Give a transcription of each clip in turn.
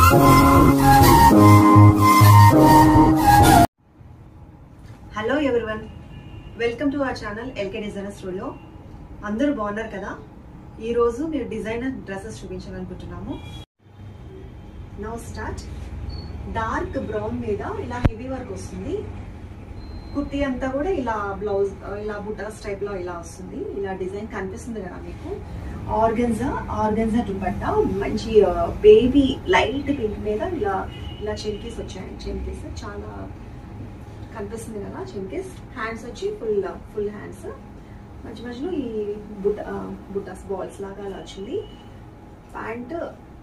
Hello everyone, welcome to our channel LK designer studio. అందరూ బాగున్నారు కదా? ఈరోజు మీరు డిజైనర్ డ్రెస్సెస్ చూపించాలనుకుంటున్నాము. Now start. డార్క్ బ్రౌన్ మీద ఇలా హెవీ వర్క్ వస్తుంది. కుర్తీ అంతా కూడా ఇలా బ్లౌజ్ ఇలా బుటాస్ టైప్ లో ఇలా వస్తుంది. ఇలా డిజైన్ కనిపిస్తుంది కదా మీకు. ఆర్గెన్జా దుపట్టా మంచి బేబీ లైట్ పింక్ మీద ఇలా ఇలా చెమ్కీస్ వచ్చాయి. చెమ్కీస్ చాలా కనిపిస్తుంది కదా. చెమ్కీస్ హ్యాండ్స్ వచ్చి ఫుల్ హ్యాండ్స్, మధ్య మధ్యలో ఈ బుటాస్ బాల్స్ లాగా అలా వచ్చింది. ప్యాంట్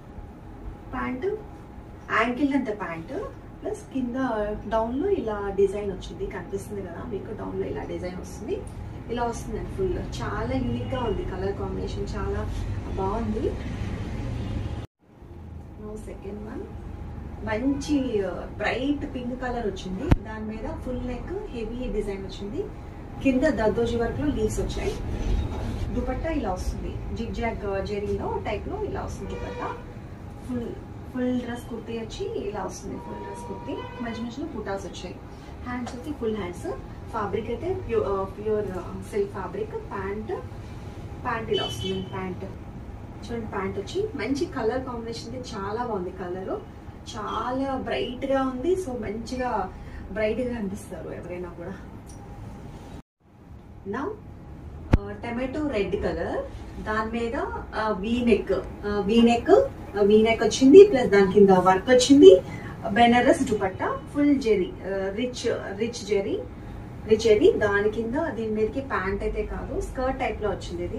యాంకిల్ అంత ప్యాంట్ ప్లస్ కింద డౌన్ లో ఇలా డిజైన్ వచ్చింది. కనిపిస్తుంది కదా మీకు, డౌన్ లో ఇలా డిజైన్ వస్తుంది. ఇలా వస్తుంది అండి ఫుల్. చాలా యూనిక్ గా ఉంది. కలర్ కాంబినేషన్ చాలా బాగుంది. సెకండ్ వన్ మంచి బ్రైట్ పింక్ కలర్ వచ్చింది. దాని మీద ఫుల్ నెక్ హెవీ డిజైన్ వచ్చింది. కింద దద్దోజీ వర్క్ లో లీవ్స్ వచ్చాయి. దుపట్టా ఇలా వస్తుంది. జిగ్ జాగ్ జెరీలో టైప్ లో ఇలా వస్తుంది దుపట్టా. ఫుల్ డ్రెస్ కుర్తీ వచ్చి ఇలా వస్తుంది. ఫుల్ డ్రెస్ కుర్తీ మధ్య మధ్యలో బుటాస్ వచ్చాయి. హ్యాండ్స్ వచ్చి ఫుల్ హ్యాండ్స్. ఫ్యాబ్రిక్ అయితే ప్యూర్ సిల్క్ ఫ్యాబ్రిక్. ప్యాంట్ ఇలా వస్తుంది. ప్యాంట్ చూడండి. ప్యాంట్ వచ్చి మంచి కలర్ కాంబినేషన్ అయితే చాలా బాగుంది. కలర్ చాలా బ్రైట్ గా ఉంది. సో మంచిగా బ్రైట్ గా అనిపిస్తారు ఎవరైనా కూడా. నా టమాటో రెడ్ కలర్, దాని మీద వీ నెక్ వచ్చింది. ప్లస్ దాని కింద వర్క్ వచ్చింది. Banaras dupatta full zari, rich zari. దాని కింద దీని మీదకి ప్యాంట్ అయితే కాదు, స్కర్ట్ టైప్ లో వచ్చింది. ఇది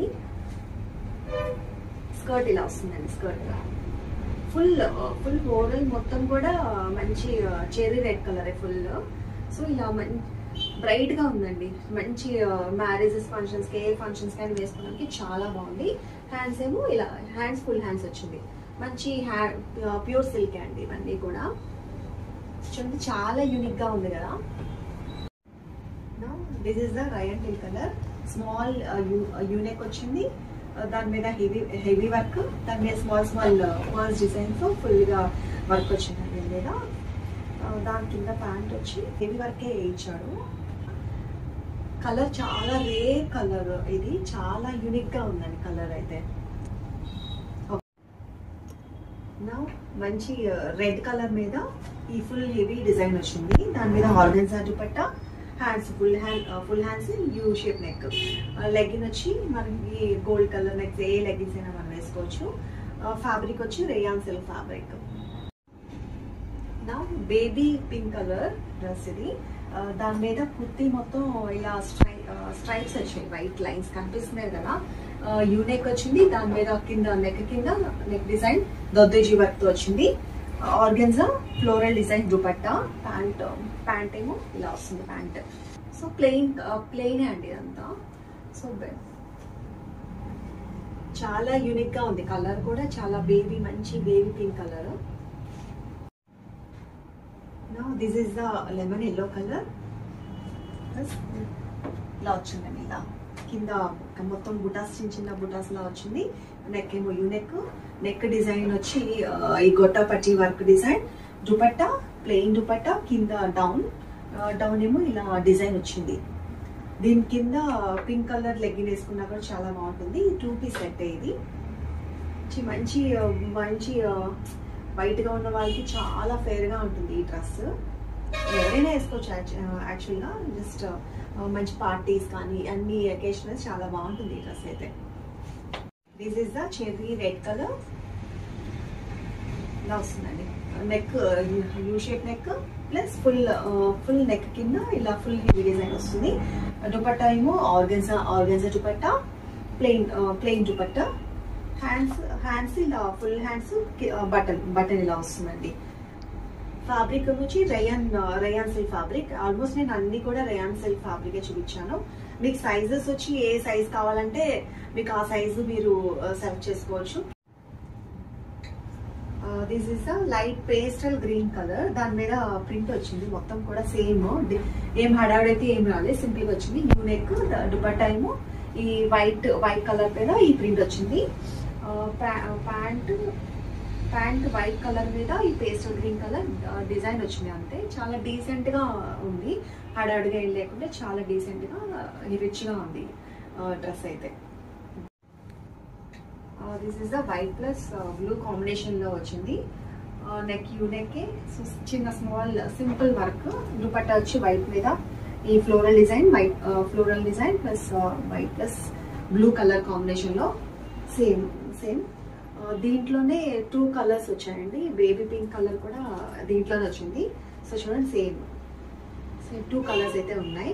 స్కర్ట్ ఇలా వస్తుందండి. స్కర్ట్ ఫుల్ ఓవరాల్ మొత్తం కూడా మంచి cherry red colour full. So ఇలా బ్రైట్ గా ఉందండి. మంచి మ్యారేజెస్ ఫంక్షన్స్ కి, ఏ ఫంక్షన్స్ కానీ వేసుకోవడానికి చాలా బాగుంది. హ్యాండ్స్ ఏమో ఇలా హ్యాండ్స్ ఫుల్ హ్యాండ్స్ వచ్చింది. మంచి ప్యూర్ సిల్క్ అండి ఇవన్నీ కూడా. చూడండి చాలా యూనిక్ గా ఉంది కదా. This is the rayon pink colour. Small U neck వచ్చింది. దాని మీద హెవీ వర్క్, దాని మీద స్మాల్ పర్ల్స్ డిజైన్స్ ఫుల్ గా వర్క్ వచ్చింది దీని మీద. దాని కింద ప్యాంట్ వచ్చి హెవీ వర్కే ఇచ్చాడు. కలర్ చాలా రేర్ కలర్. ఇది చాలా యూనిక్ గా ఉందండి కలర్ అయితే. నా మంచి రెడ్ కలర్ మీద ఈ ఫుల్ హెవీ డిజైన్ వచ్చింది. దాని మీద organza dupatta. Hands full hands, U shape neck. Legging వచ్చి మనకి గోల్డ్ కలర్ నెక్స్, ఏ లెగ్గిన్స్ అయినా మనం వేసుకోవచ్చు. ఫ్యాబ్రిక్ వచ్చి రేయాన్ సిల్క్ ఫ్యాబ్రిక్. నా బేబీ పింక్ కలర్ డ్రెస్ ఇది. దాని మీద కుర్తీ మొత్తం ఇలా స్ట్రైప్స్ వచ్చాయి. వైట్ లైన్స్ కనిపిస్తున్నాయి కదా. యూనెక్ వచ్చింది. దాని మీద కింద నెక్ నెక్ డిజైన్ దద్దోజీ వర్క్ తో వచ్చింది. Organza floral design dupatta. Pant ఏమో ఇలా వస్తుంది. ప్యాంట్ సో ప్లెయిన్ అండి ఇదంతా. సో చాలా యూనిక్ గా ఉంది. కలర్ కూడా చాలా మంచి baby pink colour. Now this is the lemon yellow color. ఇలా వచ్చిందండి. ఇలా కింద మొత్తం బుటాస్, చిన్న బుటాస్ లా వచ్చింది. నెక్ ఏమో నెక్ డిజైన్ వచ్చి ఈ gota patti work design. Dupatta plain dupatta. కింద డౌన్ ఏమో ఇలా డిజైన్ వచ్చింది. దీని కింద పింక్ కలర్ లెగ్గిన్ వేసుకున్నా కూడా చాలా బాగుంటుంది. 2 పీస్ సెట్ ఇది. మంచి వైట్ గా ఉన్న వాళ్ళకి చాలా ఫేర్ గా ఉంటుంది ఈ డ్రెస్. ఎవరైనా వేసుకోవచ్చు యాక్చువల్గా. జస్ట్ మంచి పార్టీస్ కానీ అన్ని అకేషన్స్ చాలా బాగుంటుంది ఈ డ్రెస్ అయితే. This is the cherry red colour. ఇలా వస్తుందండి. Neck U shape neck plus full neck కింద ఇలా ఫుల్ హెవీ డిజైన్ వస్తుంది. దుపట్టా ఏమో organza dupatta. Plain dupatta. Hands ఇలా ఫుల్ హ్యాండ్స్, బటన్ ఇలా వస్తుందండి. ఫ్యాబ్రిక్ వచ్చి రేయాన్ సిల్క్ ఫ్యాబ్రిక్. ఆల్మోస్ట్ నేను అన్ని కూడా రేయాన్ సిల్క్ ఫ్యాబ్రికే చూపించాను. మీకు సైజెస్ వచ్చి ఏ సైజ్ కావాలంటే మీకు ఆ సైజు మీరు సెలెక్ట్ చేసుకోవచ్చు. This is light pastel green colour. దాని మీద ప్రింట్ వచ్చింది. మొత్తం కూడా సేమ్. ఏం హడావుడైతే ఏం రాలేదు, సింపుల్ గా వచ్చింది. యూనెక్. దుపట్టా ఏమో ఈ వైట్ కలర్ మీద ఈ ప్రింట్ వచ్చింది. ప్యాంట్ ప్యాంట్ వైట్ కలర్ మీద ఈ పేస్టల్ గ్రీన్ కలర్ డిజైన్ వచ్చింది అంతే. చాలా డీసెంట్ గా ఉంది, హడావిడిగా ఏం లేకుంటే చాలా డీసెంట్ గా రిచ్ గా ఉంది డ్రెస్ అయితే. This is the white plus blue combination లో వచ్చింది. నెక్ యూ నెక్, చిన్న స్మాల్ సింపుల్ వర్క్. దుపట్టా వచ్చి వైట్ మీద ఈ floral design, white floral design plus white plus blue colour combination లో సేమ్. దీంట్లోనే 2 కలర్స్ వచ్చాయండి. బేబీ పింక్ కలర్ కూడా దీంట్లోనే వచ్చింది. సో చూడండి, సేమ్ 2 కలర్స్ అయితే ఉన్నాయి.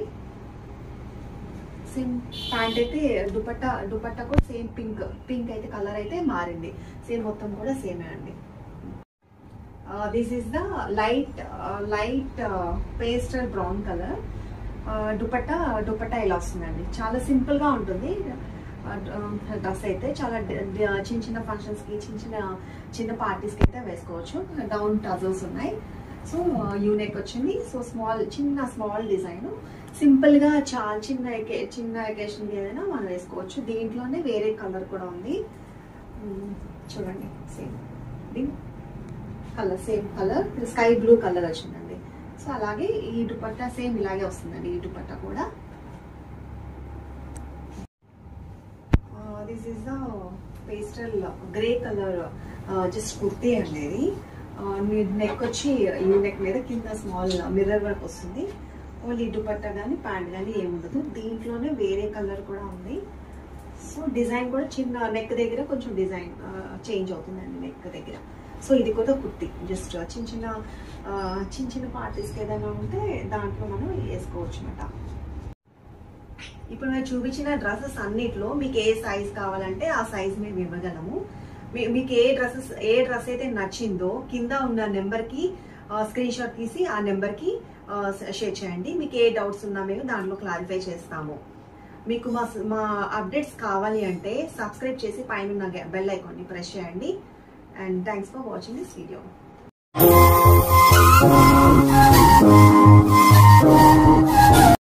సేమ్ ప్యాంట్ అయితే దుపట్టా కూడా సేమ్ పింక్ అయితే కలర్ అయితే మారింది. సేమ్ మొత్తం కూడా సేమే అండి. This is the light pastel brown colour. Dupatta ఇలా వస్తుందండి. చాలా సింపుల్ గా ఉంటుంది డ్రెస్ అయితే. చాలా చిన్న ఫంక్షన్స్ కి, చిన్న పార్టీస్ కి అయితే వేసుకోవచ్చు. డౌన్ టజల్స్ ఉన్నాయి. సో యూనెక్ వచ్చింది. సో స్మాల్ డిజైన్, సింపుల్ గా చాలా చిన్న అకేషన్ కి ఏదైనా మనం వేసుకోవచ్చు. దీంట్లోనే వేరే కలర్ కూడా ఉంది చూడండి. Same colour sky blue colour వచ్చిందండి. సో అలాగే ఈ దుపట్టా సేమ్ ఇలాగే వస్తుందండి. ఈ దుపట్టా కూడా this is the pastel grey colour just kurti అండి. ఇది నెక్ వచ్చి యూ నెక్ మీద కింద స్మాల్ మిర్రర్ వర్క్ వస్తుంది. ఓన్లీ దుపట్టా కానీ ప్యాంట్ కానీ ఏముండదు. దీంట్లోనే వేరే కలర్ కూడా ఉంది. సో డిజైన్ కూడా చిన్న నెక్ దగ్గర కొంచెం డిజైన్ చేంజ్ అవుతుందండి నెక్ దగ్గర. సో ఇది కూడా కుర్తీ, జస్ట్ చిన్న పార్టీస్కి ఏదైనా ఉంటే దాంట్లో మనం వేసుకోవచ్చు అన్నమాట. ఇప్పుడు మేము చూపించిన డ్రెస్సెస్ అన్నిట్లో మీకు ఏ సైజ్ కావాలంటే ఆ సైజ్ మేము ఇవ్వగలము. మీకు ఏ డ్రెస్ అయితే నచ్చిందో కింద ఉన్న నెంబర్కి స్క్రీన్ షాట్ తీసి ఆ నెంబర్కి షేర్ చేయండి. మీకు ఏ డౌట్స్ ఉన్నా మేము దాంట్లో క్లారిఫై చేస్తాము. మీకు మా అప్డేట్స్ కావాలి అంటే సబ్స్క్రైబ్ చేసి పైన ఉన్న బెల్ ఐకాన్ని ప్రెస్ చేయండి. And thanks for watching this video.